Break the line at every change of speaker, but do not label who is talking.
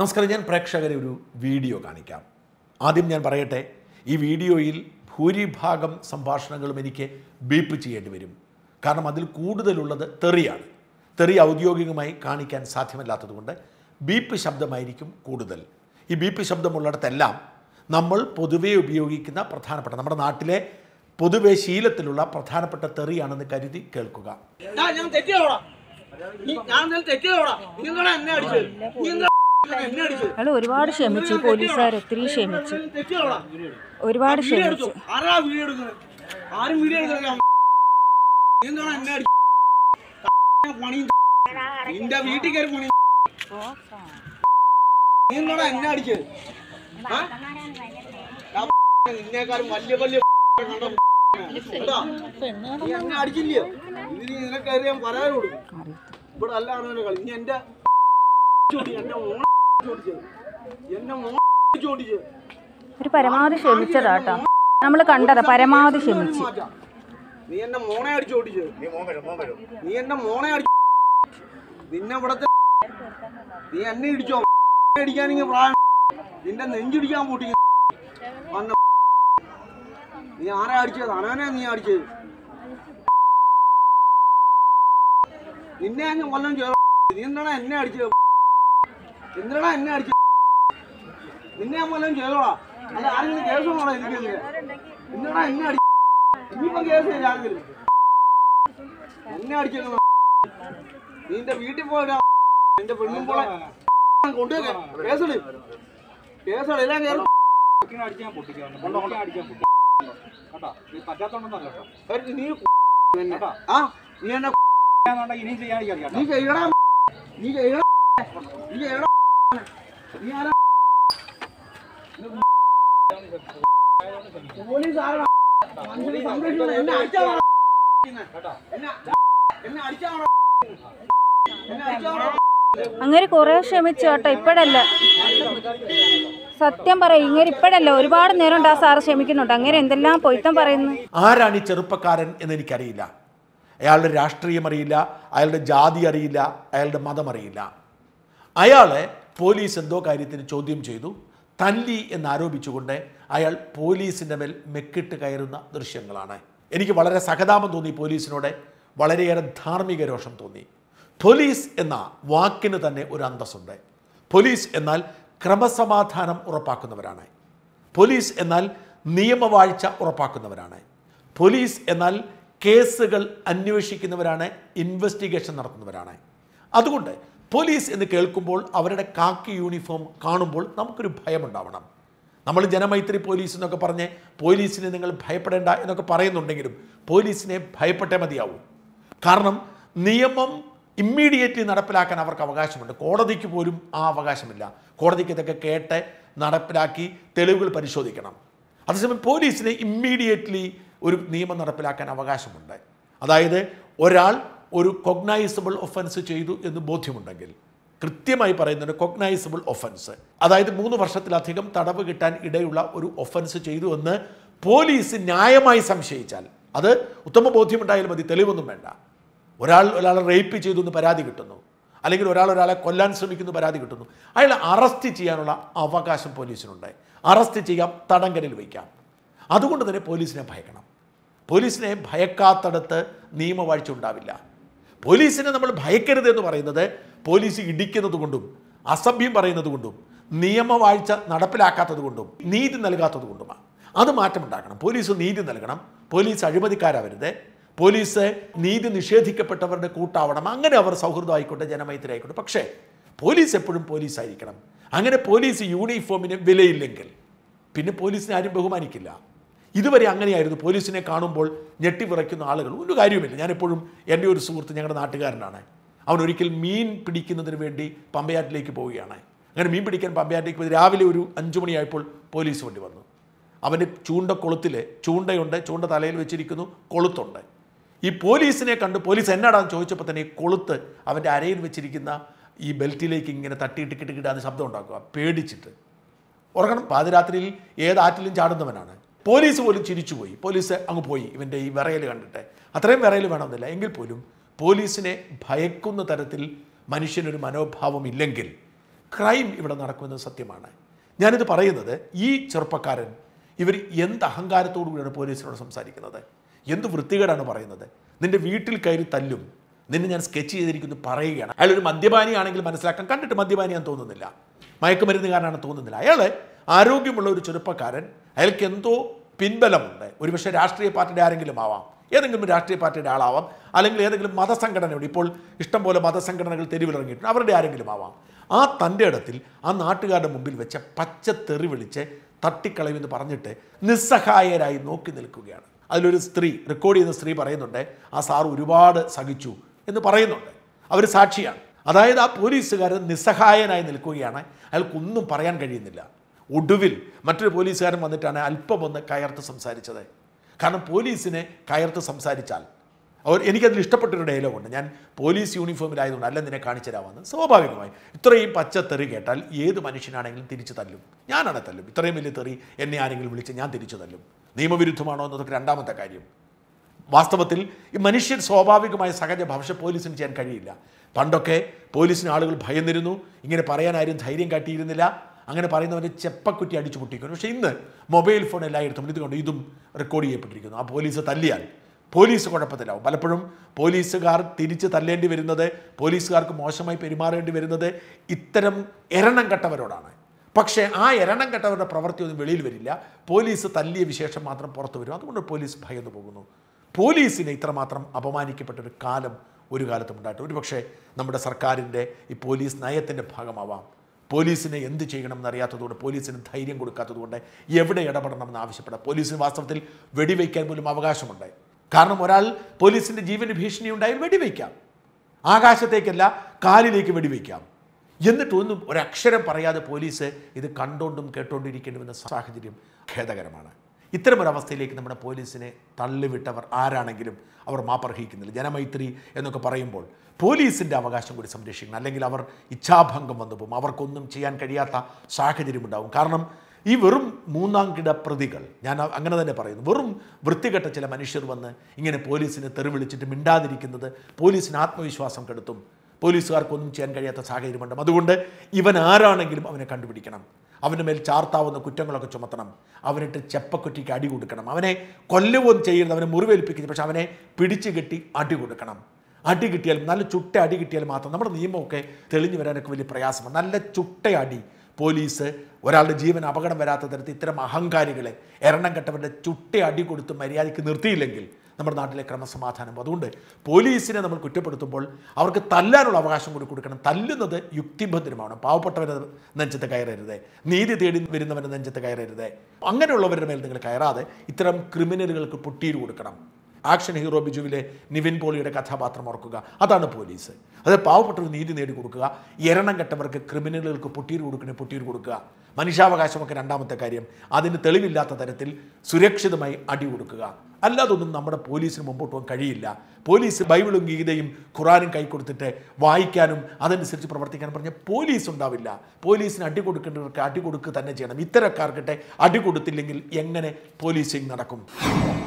നമസ്കാരം. ഞാൻ പ്രേക്ഷകരെ ഒരു വീഡിയോ കാണിക്കാം. ആദ്യം ഞാൻ പറയട്ടെ, ഈ വീഡിയോയിൽ ഭൂരിഭാഗം സംഭാഷണങ്ങളും എനിക്ക് ബീപ്പ് ചെയ്യേണ്ടി വരും. കാരണം അതിൽ കൂടുതലുള്ളത് തെറിയാണ്. തെറി ഔദ്യോഗികമായി കാണിക്കാൻ സാധ്യമല്ലാത്തതുകൊണ്ട് ബീപ്പ് ശബ്ദമായിരിക്കും കൂടുതൽ. ഈ ബീപ്പ് ശബ്ദമുള്ളിടത്തെല്ലാം നമ്മൾ പൊതുവെ ഉപയോഗിക്കുന്ന പ്രധാനപ്പെട്ട നമ്മുടെ നാട്ടിലെ പൊതുവെ ശീലത്തിലുള്ള പ്രധാനപ്പെട്ട തെറിയാണെന്ന് കരുതി കേൾക്കുക.
ഒരുപാട് ക്ഷമിച്ചു, പോലീസുകാർ ഒത്തിരി ക്ഷമിച്ചു, ഒരുപാട് ക്ഷമിച്ചു.
നിന്നേക്കാളും വലിയ വലിയ എന്നെ അടിച്ചില്ലയോ? ഇതിന് നിനക്കറിയാൻ ഞാൻ പറയാൻ കൊടുക്കും. ഇവിടെ അല്ലാതെ കളി. ഇനി എന്റെ
ഒരു പരമാവധി ക്ഷമിച്ചതാട്ടോ, നമ്മള് കണ്ടതാ. പരമാവധി ക്ഷമിച്ചു.
നീ എന്നെ മോണെ അടിച്ചു ഓടിച്ചത്. നീ എന്നെ മോണെ അടിച്ചു. നിന്നെ ഇവിടത്തെ നീ എന്നെ ഇടിച്ചോ? അടിക്കാനെങ്കിൽ പ്രായം. നിന്റെ നെഞ്ചിടിക്കാൻ പൊട്ടിക്കുന്നു. നീ ആരാ അടിച്ചത്? അനാനെ നീ അടിച്ചത്. നിന്നെ അങ്ങ് കൊല്ലം ചെയ്ത. നീ എന്താണ് എന്നെ അടിച്ചത്? എന്തിനാ എന്നെ അടിച്ചത്? നിന്നെ ഞാൻ കൊല്ലം ചെയ്തോളാ. അല്ല ആരെങ്കിലും കേസ് വേണോടാ എനിക്കെതിരെ? എന്തിനാ എന്നെ അടിച്ചത്? ഇനിയിപ്പം കേസ് ചെയ്ത ആരെങ്കിലും എന്നെ അടിച്ചേക്കണം. നിന്റെ വീട്ടിൽ പോയാ നിന്റെ പെണ്ണും പോലെ കൊണ്ടുവെക്കാം. കേസെടു, കേസെടു. എല്ലാം കയറും. നീ എന്നെ നീ ചെയ്യണം. നീ ചെയ്യണം. നീ ചെയ്യണം. നീ ആരാ? പോലീസ് ആരാ? എന്നെ അടിച്ചാ
അങ്ങനെ കുറെ ക്ഷമിച്ചു കേട്ടോ. ഇപ്പോഴല്ല, സത്യം പറയും, ഇങ്ങനെ ഇപ്പോഴല്ല, ഒരുപാട് നേരം ഉണ്ട് ആ സാറ് ക്ഷമിക്കുന്നുണ്ട്. അങ്ങനെ എന്തെല്ലാം പൊയ്ത്തം പറയുന്നു.
ആരാണ് ഈ ചെറുപ്പക്കാരൻ എന്ന് എനിക്കറിയില്ല. അയാളുടെ രാഷ്ട്രീയം അറിയില്ല, അയാളുടെ ജാതി അറിയില്ല, അയാളുടെ മതം അറിയില്ല. അയാളെ പോലീസ് എന്തോ കാര്യത്തിന് ചോദ്യം ചെയ്തു, തല്ലി എന്നാരോപിച്ചുകൊണ്ട് അയാൾ പോലീസിൻ്റെ മേൽ മെക്കിട്ട് കയറുന്ന ദൃശ്യങ്ങളാണ്. എനിക്ക് വളരെ സഹതാപം തോന്നി പോലീസിനോട്, വളരെയേറെ ധാർമ്മിക രോഷം തോന്നി. പോലീസ് എന്ന വാക്കിന് തന്നെ ഒരു അന്തസ്സുണ്ട്. പോലീസ് എന്നാൽ ക്രമസമാധാനം ഉറപ്പാക്കുന്നവരാണ്. പോലീസ് എന്നാൽ നിയമവാഴ്ച ഉറപ്പാക്കുന്നവരാണ്. പോലീസ് എന്നാൽ കേസുകൾ അന്വേഷിക്കുന്നവരാണ്, ഇൻവെസ്റ്റിഗേഷൻ നടത്തുന്നവരാണ്. അതുകൊണ്ട് പോലീസ് എന്ന് കേൾക്കുമ്പോൾ, അവരുടെ കാക്കി യൂണിഫോം കാണുമ്പോൾ നമുക്കൊരു ഭയമുണ്ടാവണം. നമ്മൾ ജനമൈത്രി പോലീസ് എന്നൊക്കെ പറഞ്ഞ് പോലീസിനെ നിങ്ങൾ ഭയപ്പെടേണ്ട എന്നൊക്കെ പറയുന്നുണ്ടെങ്കിലും പോലീസിനെ ഭയപ്പെട്ടേ മതിയാവും. കാരണം നിയമം ഇമ്മീഡിയറ്റ്ലി നടപ്പിലാക്കാൻ അവർക്ക് അവകാശമുണ്ട്. കോടതിക്ക് പോലും ആ അവകാശമില്ല. കോടതിക്ക് ഇതൊക്കെ കേട്ട് നടപ്പിലാക്കി തെളിവുകൾ പരിശോധിക്കണം. അതേസമയം പോലീസിന് ഇമ്മീഡിയറ്റ്ലി ഒരു നിയമം നടപ്പിലാക്കാൻ അവകാശമുണ്ട്. അതായത് ഒരാൾ ഒരു കൊഗ്നൈസബിൾ ഒഫൻസ് ചെയ്തു എന്ന് ബോധ്യമുണ്ടെങ്കിൽ, കൃത്യമായി പറയുന്നുണ്ട് കൊഗ്നൈസബിൾ ഒഫൻസ്, അതായത് 3 വർഷത്തിലധികം തടവ് കിട്ടാൻ ഇടയുള്ള ഒരു ഒഫൻസ് ചെയ്തു എന്ന് പോലീസ് ന്യായമായി സംശയിച്ചാൽ, അത് ഉത്തമ ബോധ്യമുണ്ടായാലും മതി, തെളിവൊന്നും വേണ്ട. ഒരാളെ റേപ്പ് ചെയ്തു എന്ന് പരാതി കിട്ടുന്നു, അല്ലെങ്കിൽ ഒരാളെ കൊല്ലാൻ ശ്രമിക്കുന്നു പരാതി കിട്ടുന്നു, അയാളെ അറസ്റ്റ് ചെയ്യാനുള്ള അവകാശം പോലീസിനുണ്ട്. അറസ്റ്റ് ചെയ്യാം, തടങ്കലിൽ വയ്ക്കാം. അതുകൊണ്ട് തന്നെ പോലീസിനെ ഭയക്കണം. പോലീസിനെ ഭയക്കാത്തടത്ത് നിയമവാഴ്ച ഉണ്ടാവില്ല. പോലീസിനെ നമ്മൾ ഭയക്കരുത് എന്ന് പറയുന്നത് പോലീസ് ഇടിക്കുന്നത് കൊണ്ടും അസഭ്യം പറയുന്നത് കൊണ്ടും നിയമവാഴ്ച നടപ്പിലാക്കാത്തത് കൊണ്ടും നീതി നൽകാത്തത് കൊണ്ടുമാണ്. അത് മാറ്റമുണ്ടാക്കണം. പോലീസ് നീതി നൽകണം. പോലീസ് അഴിമതിക്കാരാവരുത്. പോലീസ് നീതി നിഷേധിക്കപ്പെട്ടവരുടെ കൂട്ടാവണം. അങ്ങനെ അവർ സൗഹൃദമായിക്കോട്ടെ, ജനമൈത്രി ആയിക്കോട്ടെ. പക്ഷേ പോലീസ് എപ്പോഴും പോലീസായിരിക്കണം. അങ്ങനെ പോലീസ് യൂണിഫോമിന് വിലയില്ലെങ്കിൽ പിന്നെ പോലീസിനെ ആരും ബഹുമാനിക്കില്ല. ഇതുവരെ അങ്ങനെയായിരുന്നു. പോലീസിനെ കാണുമ്പോൾ ഞെട്ടിവിറയ്ക്കുന്ന ആളുകൾ ഒരു കാര്യവുമില്ല. ഞാനെപ്പോഴും എൻ്റെ ഒരു സുഹൃത്ത്, ഞങ്ങളുടെ നാട്ടുകാരനാണ്, അവനൊരിക്കൽ മീൻ പിടിക്കുന്നതിന് വേണ്ടി പമ്പയാറ്റിലേക്ക് പോവുകയാണ്. അങ്ങനെ മീൻ പിടിക്കാൻ പമ്പയാറ്റിലേക്ക് പോയി രാവിലെ ഒരു 5 മണിയായപ്പോൾ പോലീസ് വണ്ടി വന്നു. അവൻ്റെ ചൂണ്ടക്കൊളുത്തിൽ ചൂണ്ടയുണ്ട്, ചൂണ്ട തലയിൽ വെച്ചിരിക്കുന്നു, കൊളുത്തുണ്ട്. ഈ പോലീസിനെ കണ്ട് പോലീസ് എന്നാടാന്ന് ചോദിച്ചപ്പോൾ തന്നെ ഈ കൊളുത്ത് അവൻ്റെ അരയിൽ വെച്ചിരിക്കുന്ന ഈ ബെൽറ്റിലേക്ക് ഇങ്ങനെ തട്ടിയിട്ട് കിട്ടിക്കിട്ടാന്ന് ശബ്ദം ഉണ്ടാക്കുക, പേടിച്ചിട്ട്. ഉറങ്ങണം, പാതിരാത്രിയിൽ ഏതാറ്റിലും ചാടുന്നവനാണ്. പോലീസ് പോലും ചിരിച്ചുപോയി. പോലീസ് അങ്ങ് പോയി ഇവൻ്റെ ഈ വിറയൽ കണ്ടിട്ട്. അത്രയും വിറയൽ വേണമെന്നില്ല, എങ്കിൽ പോലും പോലീസിനെ ഭയക്കുന്ന തരത്തിൽ മനുഷ്യനൊരു മനോഭാവം ഇല്ലെങ്കിൽ ക്രൈം ഇവിടെ നടക്കുമെന്നത് സത്യമാണ്. ഞാനിത് പറയുന്നത് ഈ ചെറുപ്പക്കാരൻ ഇവർ എന്ത് അഹങ്കാരത്തോടു കൂടിയാണ് പോലീസിനോട് സംസാരിക്കുന്നത്, എന്ത് വൃത്തികേടാണ് പറയുന്നത്. നിൻ്റെ വീട്ടിൽ കയറി തല്ലും, നിന്നെ ഞാൻ സ്കെച്ച് ചെയ്തിരിക്കുന്നു പറയുകയാണ്. അയാൾ ഒരു മദ്യപാനിയാണെങ്കിൽ മനസ്സിലാക്കാൻ, കണ്ടിട്ട് മദ്യപാനിയാൻ തോന്നുന്നില്ല, മയക്കുമരുന്നുകാരനാണ് തോന്നുന്നില്ല. അയാൾ ആരോഗ്യമുള്ള ഒരു ചെറുപ്പക്കാരൻ, അയാൾക്ക് എന്തോ പിൻബലമുണ്ട്. ഒരുപക്ഷെ രാഷ്ട്രീയ പാർട്ടിയുടെ ആരെങ്കിലും ആവാം, ഏതെങ്കിലും രാഷ്ട്രീയ പാർട്ടിയുടെ ആളാവാം, അല്ലെങ്കിൽ ഏതെങ്കിലും മതസംഘടനയുടെ, ഇപ്പോൾ ഇഷ്ടംപോലെ മതസംഘടനകൾ തെരുവിലിറങ്ങിയിട്ടുണ്ട്, അവരുടെ ആരെങ്കിലും ആവാം. ആ തൻ്റെ ഇടത്തിൽ ആ നാട്ടുകാരുടെ മുമ്പിൽ വെച്ച് പച്ചത്തെറി വിളിച്ച് തട്ടിക്കളയുമെന്ന് പറഞ്ഞിട്ട് നിസ്സഹായരായി നോക്കി നിൽക്കുകയാണ്. അതിലൊരു സ്ത്രീ, റെക്കോർഡ് ചെയ്യുന്ന സ്ത്രീ പറയുന്നുണ്ട്, ആ സാർ ഒരുപാട് സഹിച്ചു എന്ന് പറയുന്നുണ്ട്. അവർ സാക്ഷിയാണ്. അതായത് ആ പോലീസുകാരൻ നിസ്സഹായനായി നിൽക്കുകയാണ്, അയാൾക്കൊന്നും പറയാൻ കഴിയുന്നില്ല. ഒടുവിൽ മറ്റൊരു പോലീസുകാരൻ വന്നിട്ടാണ് അല്പം ഒന്ന് കയർത്ത് സംസാരിച്ചത്. കാരണം പോലീസിനെ കയർത്ത് സംസാരിച്ചാൽ എനിക്കതിൽ ഇഷ്ടപ്പെട്ടൊരു ഡയലോഗുണ്ട്. ഞാൻ പോലീസ് യൂണിഫോമിലായതുകൊണ്ട് അല്ല നിന്നെ കാണിച്ചു തരാമെന്ന്. സ്വാഭാവികമായി ഇത്രയും പച്ചത്തെറി കേട്ടാൽ ഏത് മനുഷ്യനാണെങ്കിലും തിരിച്ചു തല്ലും. ഞാനാണ് തല്ലും. ഇത്രയും വലിയ തെറി എന്നെ ആരെങ്കിലും വിളിച്ച് ഞാൻ തിരിച്ചു തല്ലും. നിയമവിരുദ്ധമാണോ എന്നതൊക്കെ രണ്ടാമത്തെ കാര്യം. വാസ്തവത്തിൽ ഈ മനുഷ്യൻ സ്വാഭാവികമായ സഹജ ഭാഷ പോലീസിന് ചെയ്യാൻ കഴിയില്ല. പണ്ടൊക്കെ പോലീസിന് ആളുകൾ ഭയന്നിരുന്നു, ഇങ്ങനെ പറയാൻ ആരും ധൈര്യം കാട്ടിയിരുന്നില്ല. അങ്ങനെ പറയുന്നവരെ ചെപ്പക്കുറ്റി അടിച്ചു പൊട്ടിക്കുന്നു. പക്ഷേ ഇന്ന് മൊബൈൽ ഫോൺ എല്ലായിടത്തും ഇതുകൊണ്ട് ഇതും റെക്കോർഡ് ചെയ്യപ്പെട്ടിരിക്കുന്നു. ആ പോലീസ് തല്ലിയാൽ പോലീസ് കുഴപ്പത്തിലാവും. പലപ്പോഴും പോലീസുകാർ തിരിച്ച് തല്ലേണ്ടി വരുന്നത്, പോലീസുകാർക്ക് മോശമായി പെരുമാറേണ്ടി വരുന്നത് ഇത്തരം എരണം കെട്ടവരോടാണ്. പക്ഷേ ആ എരണം കെട്ടവരുടെ പ്രവൃത്തിയൊന്നും വെളിയിൽ വരില്ല. പോലീസ് തല്ലിയ വിശേഷം മാത്രം പുറത്തു വരും. അതുകൊണ്ട് പോലീസ് ഭയന്നു പോകുന്നു. പോലീസിനെ ഇത്രമാത്രം അപമാനിക്കപ്പെട്ടൊരു കാലം ഒരു കാലത്തും ഉണ്ടായിട്ട്, ഒരുപക്ഷെ നമ്മുടെ സർക്കാരിൻ്റെ ഈ പോലീസ് നയത്തിൻ്റെ ഭാഗമാവാം. പോലീസിനെ എന്ത് ചെയ്യണമെന്ന് അറിയാത്തതുകൊണ്ട്, പോലീസിന് ധൈര്യം കൊടുക്കാത്തതുകൊണ്ട് എവിടെ ഇടപെടണമെന്ന് ആവശ്യപ്പെടാം. പോലീസിന് വാസ്തവത്തിൽ വെടിവെക്കാൻ പോലും അവകാശമുണ്ട്. കാരണം ഒരാൾ പോലീസിൻ്റെ ജീവന് ഭീഷണി ഉണ്ടായാൽ വെടിവെക്കാം. ആകാശത്തേക്കല്ല, കാലിലേക്ക് വെടിവെക്കാം. എന്നിട്ടൊന്നും ഒരക്ഷരം പറയാതെ പോലീസ് ഇത് കണ്ടോണ്ടും കേട്ടോണ്ടിരിക്കേണ്ടുവെന്ന സാഹചര്യം ഖേദകരമാണ്. ഇത്തരമൊരവസ്ഥയിലേക്ക് നമ്മുടെ പോലീസിനെ തള്ളിവിട്ടവർ ആരാണെങ്കിലും അവർ മാപ്പർഹിക്കുന്നില്ല. ജനമൈത്രി എന്നൊക്കെ പറയുമ്പോൾ പോലീസിൻ്റെ അവകാശം കൂടി സംരക്ഷിക്കണം. അല്ലെങ്കിൽ അവർ ഇച്ഛാഭംഗം വന്നു പോകും. അവർക്കൊന്നും ചെയ്യാൻ കഴിയാത്ത സാഹചര്യമുണ്ടാകും. കാരണം ഈ വെറും മൂന്നാം കിട പ്രതികൾ, ഞാൻ അങ്ങനെ തന്നെ പറയുന്നു, വെറും വൃത്തികെട്ട ചില മനുഷ്യർ വന്ന് ഇങ്ങനെ പോലീസിനെ തെറി വിളിച്ചിട്ട് മിണ്ടാതിരിക്കുന്നത് പോലീസിന് ആത്മവിശ്വാസം കെടുത്തും. പോലീസുകാർക്കൊന്നും ചെയ്യാൻ കഴിയാത്ത സാഹചര്യമുണ്ട്. അതുകൊണ്ട് ഇവൻ ആരാണെങ്കിലും അവനെ കണ്ടുപിടിക്കണം. അവൻ്റെ മേൽ ചാർത്താവുന്ന കുറ്റങ്ങളൊക്കെ ചുമത്തണം. അവനിട്ട് ചെപ്പക്കുറ്റിക്ക് അടി കൊടുക്കണം. അവനെ കൊല്ലുകയും ചെയ്യരുത്, അവനെ മുറിവേൽപ്പിക്കുന്നത്, പക്ഷെ അവനെ പിടിച്ചു കെട്ടി അടി കൊടുക്കണം. അടി കിട്ടിയാൽ, നല്ല ചുട്ട അടി കിട്ടിയാൽ മാത്രം, നമ്മുടെ നിയമമൊക്കെ തെളിഞ്ഞു വരാനൊക്കെ വലിയ പ്രയാസമാണ്. നല്ല ചുട്ട അടി പോലീസ് ഒരാളുടെ ജീവൻ അപകടം വരാത്ത തരത്തിൽ ഇത്തരം അഹങ്കാരികളെ, എണ്ണം കെട്ടവരുടെ ചുട്ട അടി കൊടുത്ത് മര്യാദയ്ക്ക് നിർത്തിയില്ലെങ്കിൽ നമ്മുടെ നാട്ടിലെ ക്രമസമാധാനം. അതുകൊണ്ട് പോലീസിനെ നമ്മൾ കുറ്റപ്പെടുത്തുമ്പോൾ അവർക്ക് തല്ലാനുള്ള അവകാശം കൂടി കൊടുക്കണം. തല്ലുന്നത് യുക്തിഭദ്രമാണ്. പാവപ്പെട്ടവരെ നെഞ്ചത്ത് കയറരുത്, നീതി തേടി വരുന്നവൻ്റെ നെഞ്ചത്ത് കയറരുത്. അങ്ങനെയുള്ളവരുടെ മേൽ നിങ്ങൾ കയറാതെ ഇത്തരം ക്രിമിനലുകൾക്ക് പൊട്ടീര് കൊടുക്കണം. ആക്ഷൻ ഹീറോ ബിജുവിലെ നിവിൻ പോളിയുടെ കഥാപാത്രം ഓർക്കുക. അതാണ് പോലീസ്. അത് പാവപ്പെട്ടവർ നീതി നേടിക്കൊടുക്കുക, എരണം കെട്ടവർക്ക്, ക്രിമിനലുകൾക്ക് പൊട്ടീര് കൊടുക്കുക. മനുഷ്യാവകാശമൊക്കെ രണ്ടാമത്തെ കാര്യം. അതിന് തെളിവില്ലാത്ത തരത്തിൽ സുരക്ഷിതമായി അടി കൊടുക്കുക. അല്ലാതൊന്നും നമ്മുടെ പോലീസിന് മുമ്പോട്ട് പോകാൻ കഴിയില്ല. പോലീസ് ബൈബിളും ഗീതയും ഖുറാനും കൈ കൊടുത്തിട്ട് വായിക്കാനും അതനുസരിച്ച് പ്രവർത്തിക്കാനും പറഞ്ഞ പോലീസ് ഉണ്ടാവില്ല. പോലീസിന് അടി കൊടുക്കേണ്ടവർക്ക് അടി കൊടുക്കുക തന്നെ ചെയ്യണം. ഇത്തരക്കാർക്കിട്ട് അടി കൊടുത്തില്ലെങ്കിൽ എങ്ങനെ പോലീസിങ് നടക്കും?